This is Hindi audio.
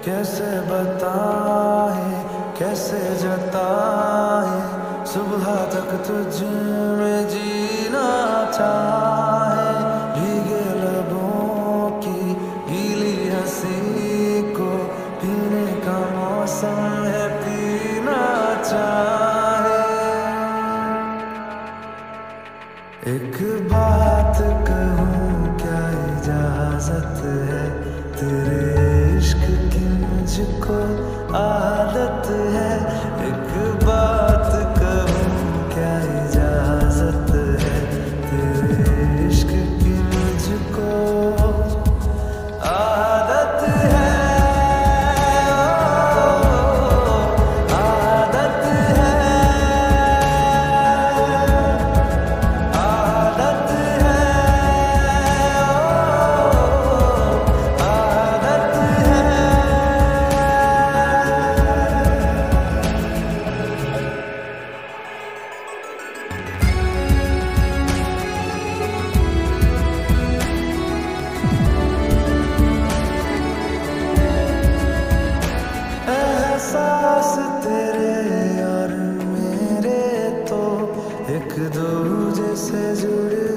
कैसे बताए कैसे जताए, सुबह तक तुझमे जीना चाहे। भीगे लबों की गीली हंसी को पीने का मौसम है, पीना चाहे। एक बात कहूँ क्या इजाजत है, तेरे इश्क की मुझको आदत है। एक बात कहूँ क्या इजाजत है, तेरे इश्क की मुझको आदत है। आदत है, आदत है, आदत है। एहसास तेरे और मेरे तो एक दूजे से जुड़े